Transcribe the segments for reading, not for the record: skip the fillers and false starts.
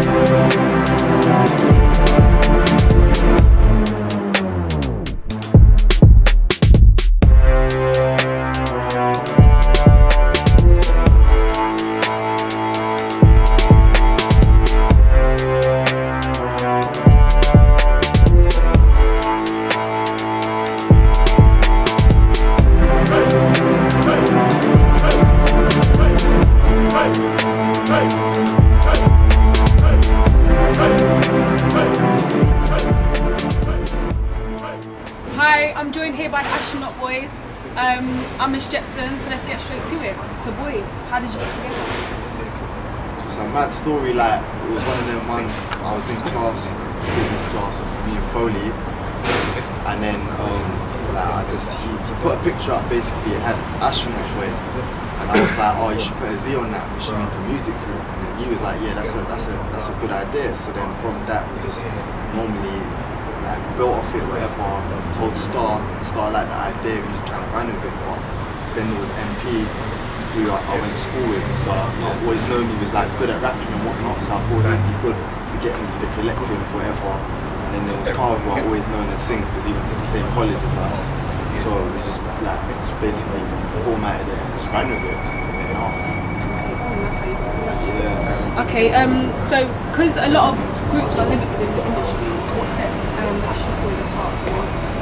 Hi, I'm joined here by the Astronaut Boyz. I'm Miss Jetson, so let's get straight to it. So boys, how did you get together? It's a mad story, like, it was one of them ones, I was in class, business class, me and Foley, and then like, he put a picture up, basically, it had Astronaut Boy, and I was like, oh, you should put a Z on that, we should make a music group, and then he was like, yeah, that's a good idea. So then from that, we just normally like built off it, whatever, told Star like the idea, we just kind of ran with it. But then there was MP, who I went to school with, so I've always known he was like good at rapping and whatnot, so I thought he'd be good to get into the collectives, whatever. And then there was Carl, who I always known as Sings, because he went to the same college as us. So we just like basically formatted it and just ran with it. And then now. That's how you got to that. Yeah. Okay, so because a lot of groups are limited in the industry, what sets Astronaut Boyz apart from artists?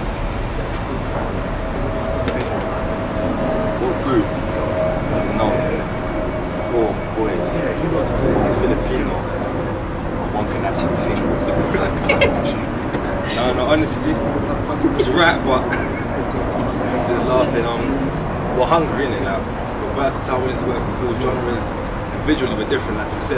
What group? No. 4 boys. One's Filipino. One can actually sing. No, honestly, it's rap, but to the last bit, we're hungry, innit? Like, we're versatile, willing to work with all genres, and visually we're different, like you said.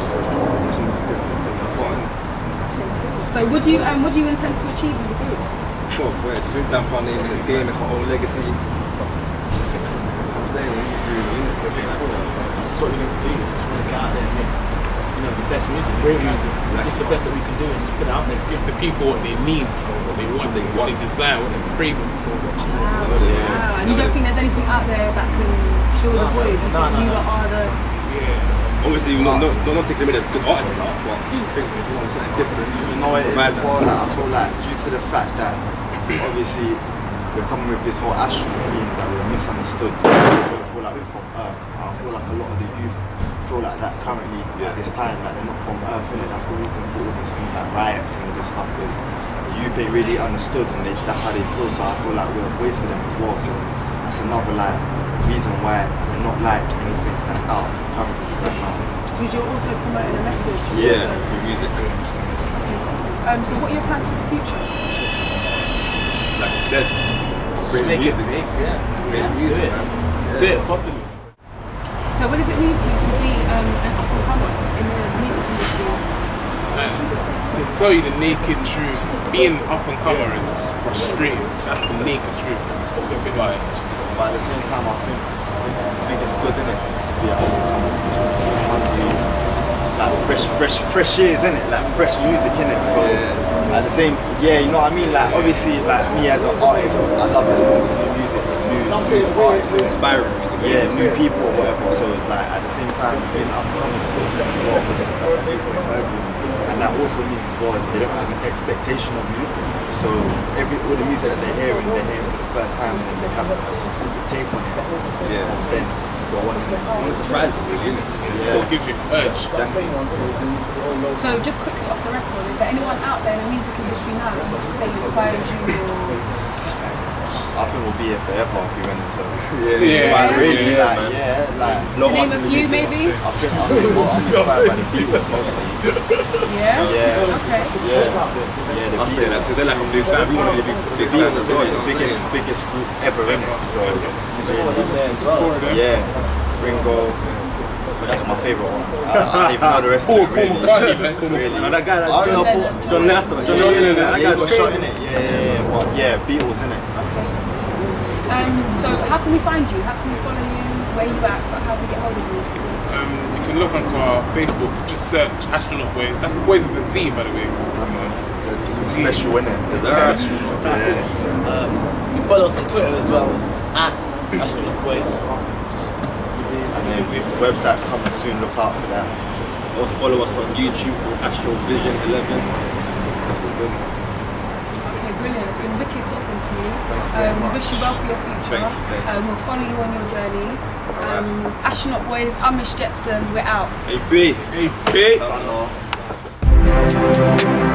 So what do you intend to achieve as a group? Sure, we're just stamp our name in this game, make our own legacy. Just, you know what I'm saying? That's what we need to do. Just want to get out there and make, the best music. Great music. Just the best that we can do and just put it out there. Give the people what they need, what they want, what they desire, what they're craving for. Wow. And you don't think there's anything out there that can fill the void? You think you lot are the... Obviously, we're not taking a minute of good artists out, but I think we want something different. You know what it is as well, like, I feel like due to the fact that obviously we're coming with this whole astronaut theme that we're misunderstood, we don't feel like we're from Earth. I feel like a lot of the youth feel like that currently at this time, like they're not from Earth, innit? That's the reason for all these things like riots and all this stuff, because the youth ain't really understood and that's how they feel, so I feel like we're a voice for them as well. So that's another like reason why we're not like anything that's out currently right now. Because you're also promoting a message. Yeah, through music. So what are your plans for the future? Like you said, great music. Great music, man. Do it properly. So what does it mean to you to be an up-and-comer in the music industry? To tell you the naked truth, being up and comer is frustrating. That's the naked truth. But at the same time, I think it's good, innit, to be an up-and-comer. Like fresh ears, innit? Like fresh music, innit? So at the same, you know what I mean? Like obviously, like me as an artist, I love listening to new music, new artists, inspiring music. Yeah, new people or whatever. So like at the same time, being up-and-coming is good for them as well, because the fact that people ain't heard you, and that also means as well they don't have an expectation of you. So all the music that they're hearing for the first time, and then they have a specific take on it. Yeah. Then go on. It's surprising, really, isn't it? So it gives you urge. So just quickly off the record, is there anyone out there in the music industry now that you can say inspires you or... I think we'll be here forever if we went into really, like to name a few maybe? I think I'm inspired by the Beatles mostly. Yeah? Yeah. Okay. Yeah, the I'll say that because they're like a big fan. We want to be big fans as well. The biggest group ever in it. So Yeah. Ringo. But that's my favourite one. I don't even know the rest of it really. Really. That guy, John Lester. That guy's shot in it. Yeah, Beatles in it. So how can we find you? How can we follow you? Where you at? How can we get hold of you? You can look onto our Facebook, just search Astronaut Boyz. That's Boyz with a Z, by the way. It's special, isn't it? Yeah. You can follow us on Twitter as well as @Astronaut Boyz. And then website's coming soon, look out for that. Also follow us on YouTube called Astrovision11. Okay, brilliant. It's been wicked talking to you. We wish you well for your future. We'll follow you on your journey. Astronaut Boyz, I'm Miss Jetson. We're out. Hey B. Hey, B. Hello.